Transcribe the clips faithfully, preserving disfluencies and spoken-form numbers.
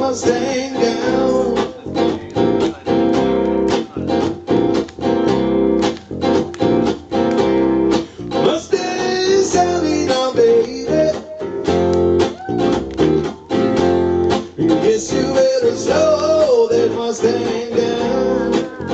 Mustang down. Mustang Sally now, baby. Guess you better slow that Mustang down.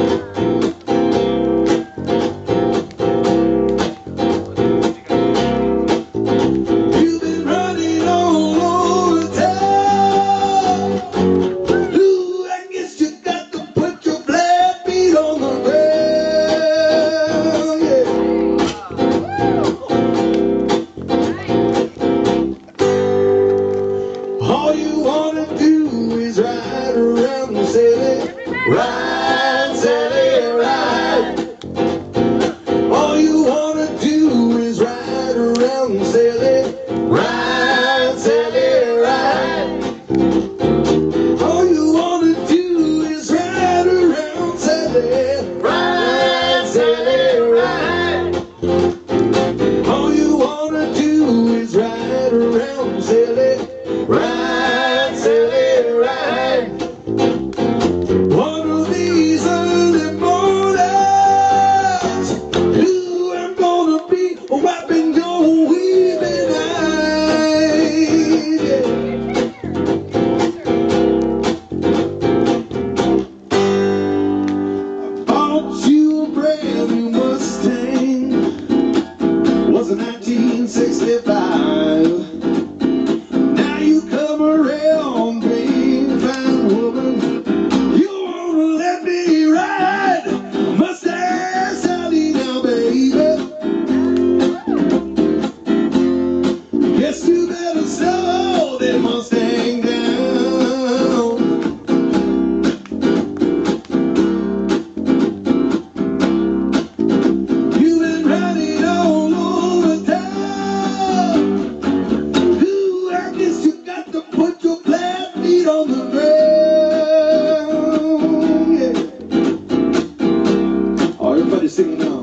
You've been running all over town. Ooh, I guess you got to put your flat feet on the ground. Yeah. All you wanna do is ride around and Sally, ride, Sally, ride. All you wanna do is ride around, Sally, ride, Sally, ride. All you wanna do is ride around, Sally, ride, Sally, ride. All you wanna do is ride around, Sally, ride, Sally, ride. One of these early mornings, ooh, I'm gonna be wiping your weeping eyes. Yeah. I bought you a brand new Mustang, was a nineteen sixty-five. Now you come around, being fine woman. You wanna let me ride Mustang Sally now, baby. Guess you better slow that Mustang down. You've been riding all over town. Ooh, I guess you got to put your flat feet on the ground. Yeah. Oh, everybody singing now.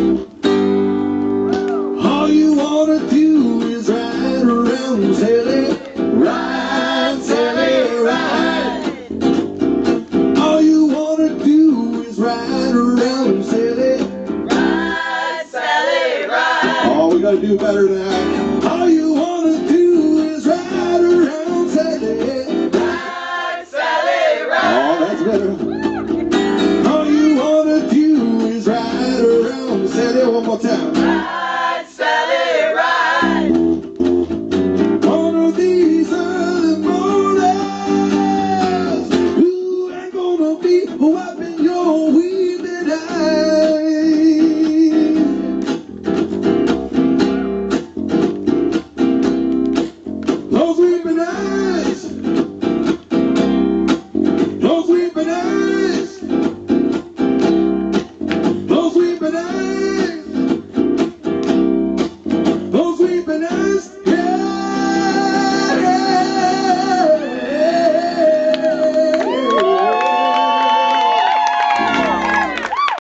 All you wanna do is ride around, Sally, ride, Sally, ride. All you wanna do is ride around, Sally, Ride, Sally, ride. oh, we gotta do better than that. All you wanna do is ride around, Sally. Ride, Sally, ride. Oh, that's better.